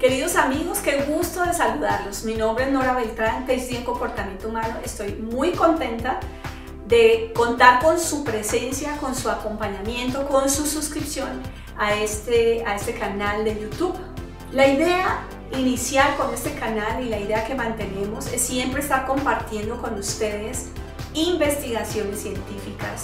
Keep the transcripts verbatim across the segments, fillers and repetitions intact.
Queridos amigos, qué gusto de saludarlos. Mi nombre es Nora Beltrán, P H D en Comportamiento Humano. Estoy muy contenta de contar con su presencia, con su acompañamiento, con su suscripción a este, a este canal de YouTube. La idea inicial con este canal y la idea que mantenemos es siempre estar compartiendo con ustedes investigaciones científicas,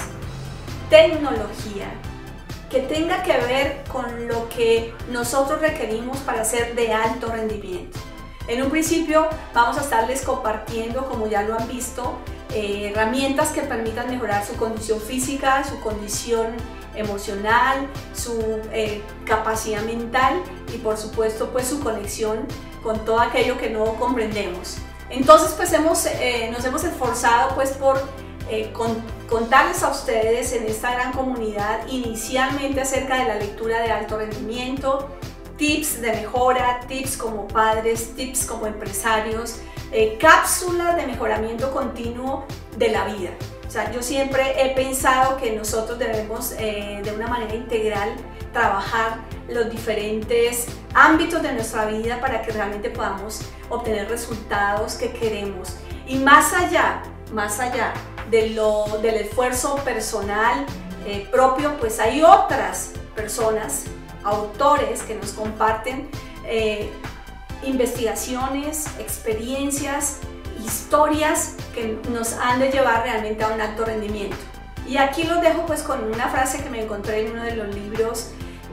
tecnología, que tenga que ver con lo que nosotros requerimos para ser de alto rendimiento. En un principio vamos a estarles compartiendo, como ya lo han visto, eh, herramientas que permitan mejorar su condición física, su condición emocional, su eh, capacidad mental y por supuesto pues su conexión con todo aquello que no comprendemos. Entonces pues hemos, eh, nos hemos esforzado pues por Eh, con, contarles a ustedes en esta gran comunidad inicialmente acerca de la lectura de alto rendimiento, tips de mejora, tips como padres, tips como empresarios, eh, cápsulas de mejoramiento continuo de la vida. O sea, yo siempre he pensado que nosotros debemos eh, de una manera integral trabajar los diferentes ámbitos de nuestra vida para que realmente podamos obtener resultados que queremos. Y más allá, más allá de lo, del esfuerzo personal eh, propio, pues hay otras personas, autores que nos comparten eh, investigaciones, experiencias, historias que nos han de llevar realmente a un alto rendimiento. Y aquí los dejo pues con una frase que me encontré en uno de los libros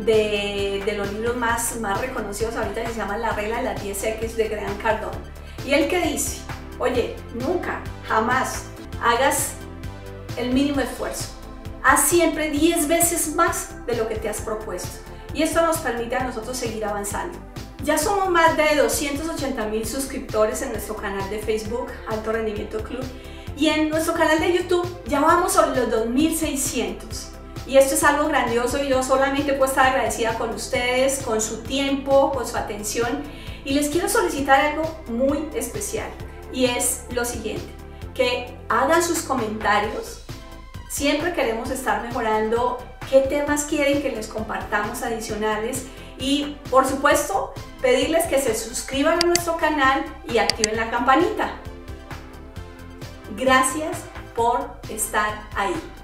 de, de los libros más, más reconocidos ahorita, que se llama La regla de las diez equis de Grant Cardone. Y él que dice, oye, nunca, jamás hagas el mínimo esfuerzo, haz siempre diez veces más de lo que te has propuesto y esto nos permite a nosotros seguir avanzando. Ya somos más de doscientos ochenta mil suscriptores en nuestro canal de Facebook, Alto Rendimiento Club, y en nuestro canal de YouTube ya vamos sobre los dos mil seiscientos y esto es algo grandioso y yo solamente puedo estar agradecida con ustedes, con su tiempo, con su atención, y les quiero solicitar algo muy especial y es lo siguiente: que hagan sus comentarios. Siempre queremos estar mejorando qué temas quieren que les compartamos adicionales y por supuesto pedirles que se suscriban a nuestro canal y activen la campanita. Gracias por estar ahí.